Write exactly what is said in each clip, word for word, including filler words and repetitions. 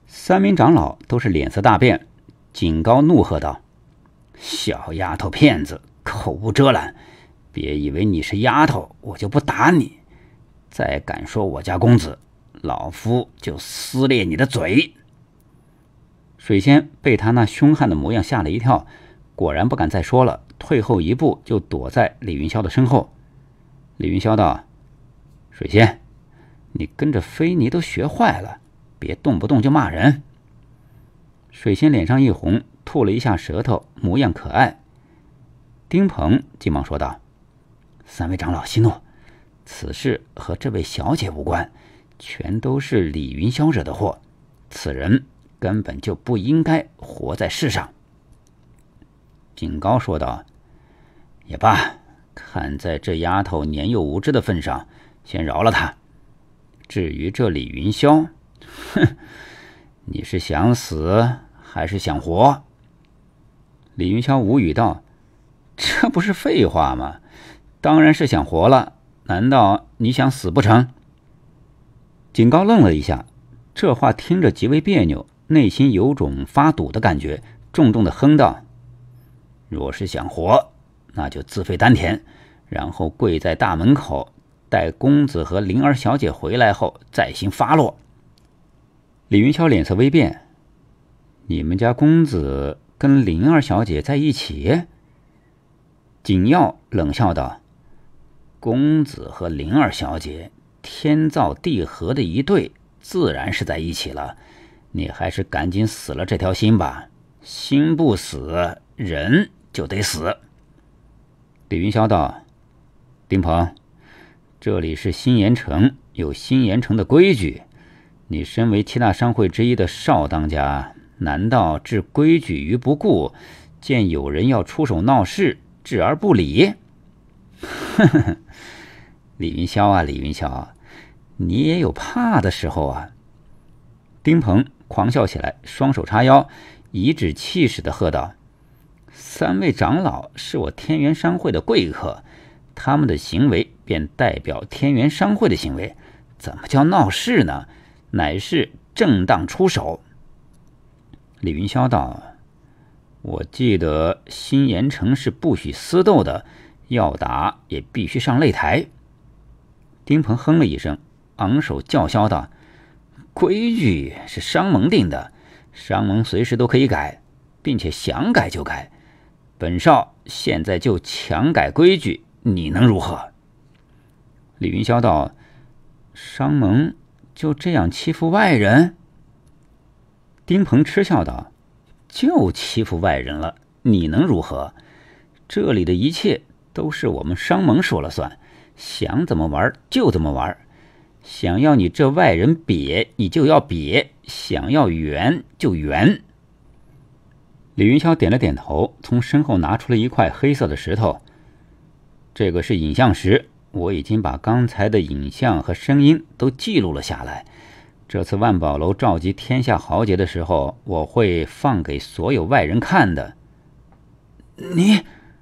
三名长老都是脸色大变，警高怒喝道：“小丫头片子，口无遮拦！别以为你是丫头，我就不打你！再敢说我家公子，老夫就撕裂你的嘴！”水仙被他那凶悍的模样吓了一跳，果然不敢再说了，退后一步就躲在李云霄的身后。李云霄道：“水仙，你跟着菲尼都学坏了，别动不动就骂人。”水仙脸上一红，吐了一下舌头，模样可爱。丁鹏急忙说道：“三位长老息怒，此事和这位小姐无关，全都是李云霄惹的祸，此人根本就不应该活在世上。”景高说道：“也罢，看在这丫头年幼无知的份上，先饶了她。至于这李云霄，哼，你是想死还是想活？”李云霄无语道：“这不是废话吗？当然是想活了，难道你想死不成？”景高愣了一下，这话听着极为别扭，内心有种发堵的感觉，重重的哼道：“若是想活，那就自废丹田，然后跪在大门口，待公子和灵儿小姐回来后再行发落。”李云霄脸色微变：“你们家公子跟灵儿小姐在一起？”景耀冷笑道：“公子和灵儿小姐天造地合的一对，自然是在一起了。你还是赶紧死了这条心吧，心不死，人就得死。”李云霄道：“丁鹏，这里是新盐城，有新盐城的规矩。你身为七大商会之一的少当家，难道置规矩于不顾，见有人要出手闹事，置而不理？”呵呵，李云霄啊，李云霄，你也有怕的时候啊！丁鹏狂笑起来，双手叉腰，颐指气使地喝道：“三位长老是我天元商会的贵客，他们的行为便代表天元商会的行为，怎么叫闹事呢？乃是正当出手。”李云霄道：“我记得新盐城是不许私斗的，要打也必须上擂台。”丁鹏哼了一声，昂首叫嚣道：“规矩是商盟定的，商盟随时都可以改，并且想改就改。本少现在就强改规矩，你能如何？”李云霄道：“商盟就这样欺负外人？”丁鹏嗤笑道：“就欺负外人了，你能如何？这里的一切都是我们商盟说了算，想怎么玩就怎么玩。想要你这外人瘪，你就要瘪；想要圆就圆。”李云霄点了点头，从身后拿出了一块黑色的石头。“这个是影像石，我已经把刚才的影像和声音都记录了下来。这次万宝楼召集天下豪杰的时候，我会放给所有外人看的。”“你……”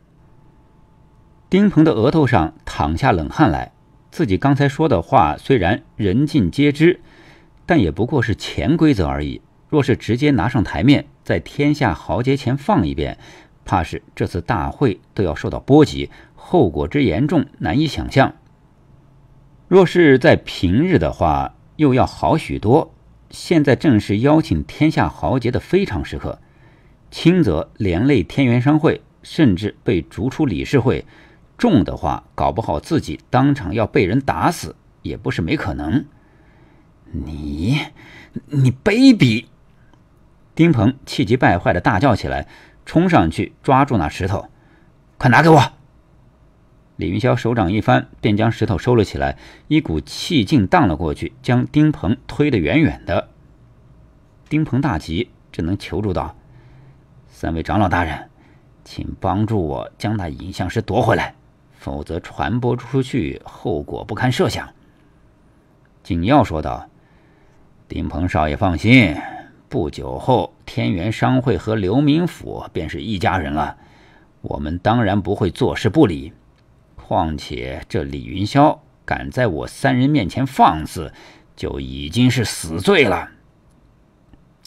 丁鹏的额头上淌下冷汗来，自己刚才说的话虽然人尽皆知，但也不过是潜规则而已。若是直接拿上台面，在天下豪杰前放一遍，怕是这次大会都要受到波及，后果之严重难以想象。若是在平日的话，又要好许多。现在正是邀请天下豪杰的非常时刻，轻则连累天元商会，甚至被逐出理事会；重的话，搞不好自己当场要被人打死，也不是没可能。你，你卑鄙！”丁鹏气急败坏地大叫起来，冲上去抓住那石头：“快拿给我！”李云霄手掌一翻，便将石头收了起来，一股气劲荡了过去，将丁鹏推得远远的。丁鹏大急，只能求助道：“三位长老大人，请帮助我将那影像石夺回来，否则传播出去，后果不堪设想。”景耀说道：“丁鹏少爷放心，不久后天元商会和流民府便是一家人了，我们当然不会坐视不理。况且这李云霄敢在我三人面前放肆，就已经是死罪了。”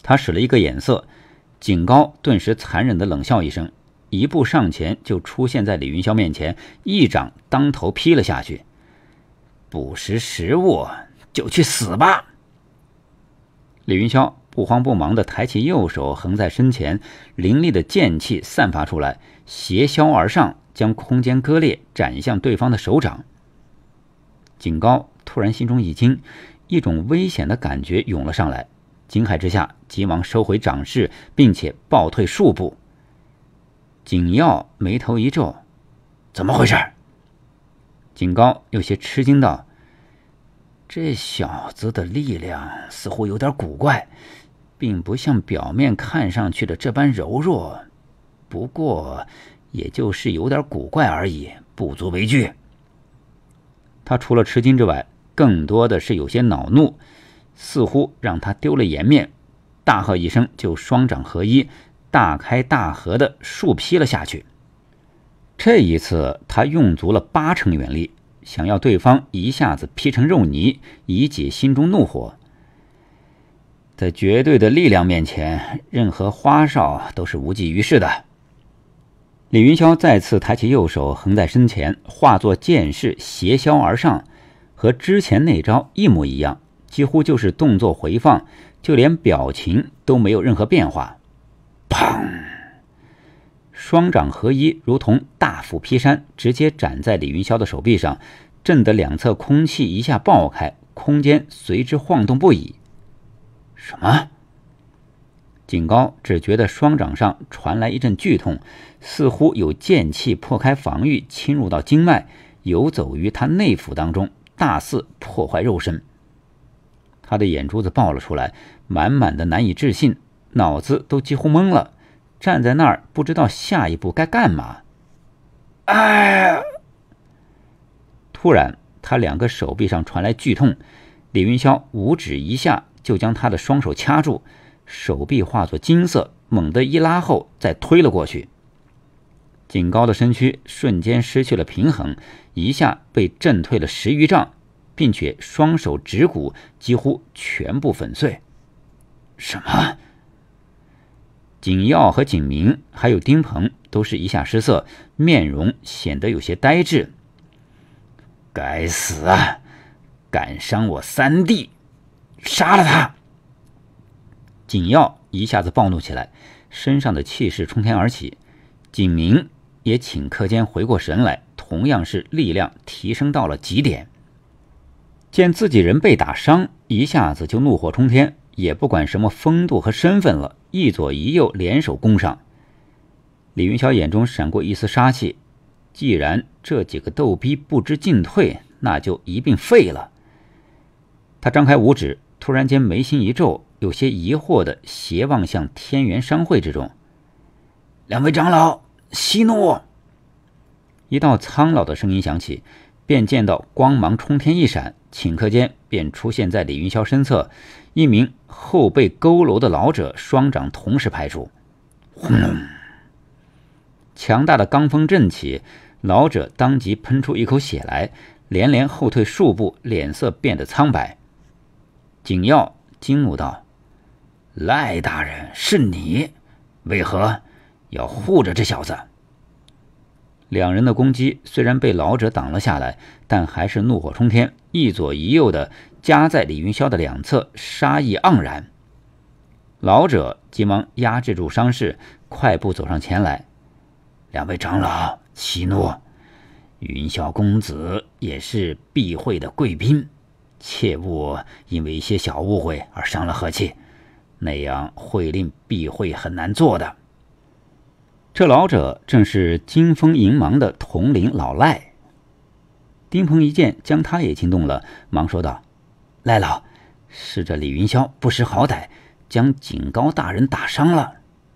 他使了一个眼色，景高顿时残忍地冷笑一声，一步上前就出现在李云霄面前，一掌当头劈了下去。不识时务就去死吧！李云霄不慌不忙地抬起右手横在身前，凌厉的剑气散发出来，斜削而上，将空间割裂，斩向对方的手掌。景高突然心中一惊，一种危险的感觉涌了上来，惊骇之下急忙收回掌势，并且暴退数步。景耀眉头一皱，怎么回事？景高有些吃惊道，这小子的力量似乎有点古怪，并不像表面看上去的这般柔弱，不过也就是有点古怪而已，不足为惧。他除了吃惊之外，更多的是有些恼怒，似乎让他丢了颜面，大喝一声就双掌合一，大开大合的竖劈了下去。这一次他用足了八成原力，想要对方一下子劈成肉泥，以解心中怒火。在绝对的力量面前，任何花哨都是无济于事的。李云霄再次抬起右手横在身前，化作剑势斜削而上，和之前那招一模一样，几乎就是动作回放，就连表情都没有任何变化。砰！双掌合一，如同大斧劈山，直接斩在李云霄的手臂上，震得两侧空气一下爆开，空间随之晃动不已。什么？景高只觉得双掌上传来一阵剧痛，似乎有剑气破开防御，侵入到经脉，游走于他内腑当中，大肆破坏肉身。他的眼珠子爆了出来，满满的难以置信，脑子都几乎懵了，站在那儿不知道下一步该干嘛。哎！突然他两个手臂上传来剧痛，李云霄五指一下就将他的双手掐住，手臂化作金色，猛地一拉后再推了过去。景高的身躯瞬间失去了平衡，一下被震退了十余丈，并且双手指骨几乎全部粉碎。什么？景耀和景明还有丁鹏都是一下失色，面容显得有些呆滞。该死啊！敢伤我三弟，杀了他！景耀一下子暴怒起来，身上的气势冲天而起。景明也顷刻间回过神来，同样是力量提升到了极点。见自己人被打伤，一下子就怒火冲天，也不管什么风度和身份了，一左一右联手攻上。李云霄眼中闪过一丝杀气，既然这几个逗逼不知进退，那就一并废了。他张开五指，突然间眉心一皱，有些疑惑地斜望向天元商会之中。两位长老，息怒！一道苍老的声音响起，便见到光芒冲天一闪，顷刻间便出现在李云霄身侧，一名后背佝偻的老者双掌同时拍出，轰隆！强大的罡风震起，老者当即喷出一口血来，连连后退数步，脸色变得苍白。景耀惊怒道：赖大人，是你，为何要护着这小子？两人的攻击虽然被老者挡了下来，但还是怒火冲天，一左一右的夹在李云霄的两侧，杀意盎然。老者急忙压制住伤势，快步走上前来。两位长老息怒，云霄公子也是避讳的贵宾，切勿因为一些小误会而伤了和气，那样会令避讳很难做的。这老者正是金风银芒的统领老赖。丁鹏一见将他也惊动了，忙说道：赖老，是这李云霄不识好歹，将景高大人打伤了。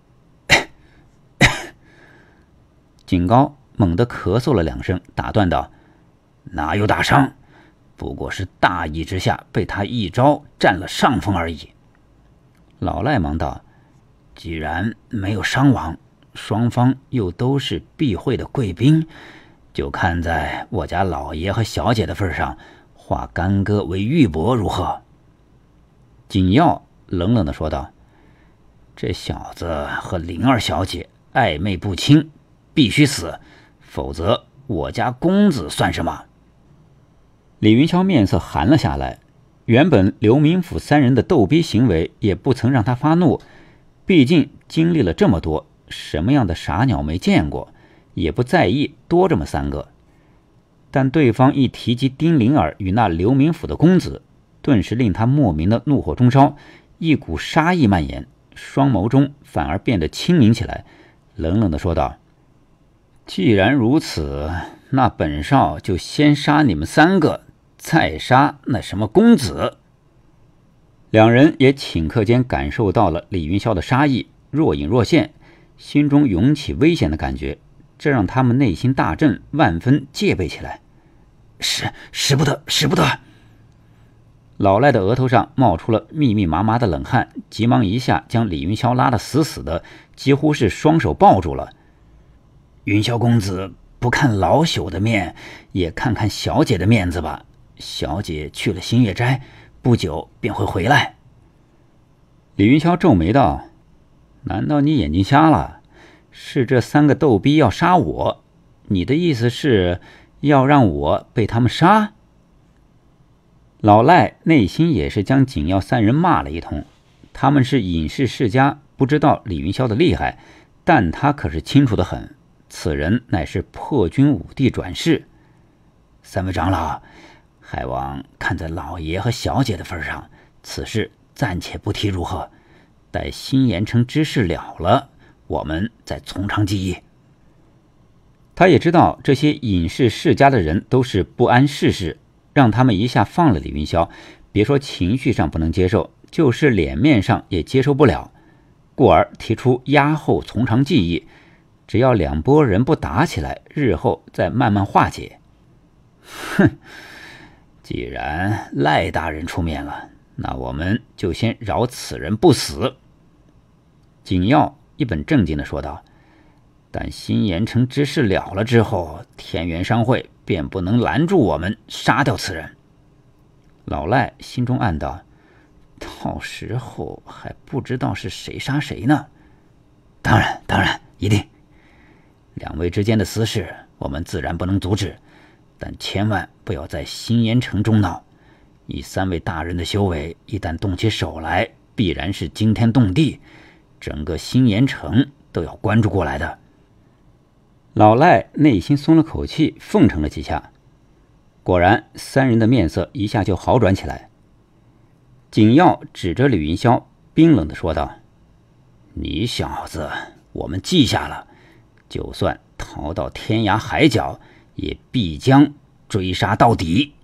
景高猛地咳嗽了两声，打断道：哪有打伤，不过是大意之下被他一招占了上风而已。老赖忙道：既然没有伤亡，双方又都是避讳的贵宾，就看在我家老爷和小姐的份上，化干戈为玉帛如何？景耀冷冷地说道： 这小子和灵儿小姐暧昧不清，必须死，否则我家公子算什么？”李云霄面色寒了下来，原本刘明府三人的逗逼行为也不曾让他发怒，毕竟经历了这么多，什么样的傻鸟没见过，也不在意多这么三个。但对方一提及丁灵儿与那刘明府的公子，顿时令他莫名的怒火中烧，一股杀意蔓延，双眸中反而变得清明起来，冷冷地说道：“既然如此，那本少就先杀你们三个，再杀那什么公子。”两人也顷刻间感受到了李云霄的杀意，若隐若现，心中涌起危险的感觉，这让他们内心大震，万分戒备起来。使使不得，使不得！老赖的额头上冒出了密密麻麻的冷汗，急忙一下将李云霄拉得死死的，几乎是双手抱住了。云霄公子，不看老朽的面，也看看小姐的面子吧。小姐去了新月斋，不久便会回来。李云霄皱眉道：“难道你眼睛瞎了？是这三个逗逼要杀我？你的意思是要让我被他们杀？”老赖内心也是将景耀三人骂了一通，他们是隐士世家，不知道李云霄的厉害，但他可是清楚得很，此人乃是破军武帝转世。三位长老，还望看在老爷和小姐的份上，此事暂且不提如何？待新盐城之事了了，我们再从长计议。他也知道这些隐士世家的人都是不谙世事，让他们一下放了李云霄，别说情绪上不能接受，就是脸面上也接受不了，故而提出压后从长计议，只要两拨人不打起来，日后再慢慢化解。哼，既然赖大人出面了，那我们就先饶此人不死。景耀一本正经地说道：“但新盐城之事了了之后，天元商会便不能拦住我们杀掉此人。”老赖心中暗道：“到时候还不知道是谁杀谁呢。”“当然，当然，一定。两位之间的私事，我们自然不能阻止，但千万不要在新盐城中闹。以三位大人的修为，一旦动起手来，必然是惊天动地，整个新盐城都要关注过来的。”老赖内心松了口气，奉承了几下。果然，三人的面色一下就好转起来。景耀指着李云霄，冰冷地说道：“你小子，我们记下了，就算逃到天涯海角，也必将追杀到底。”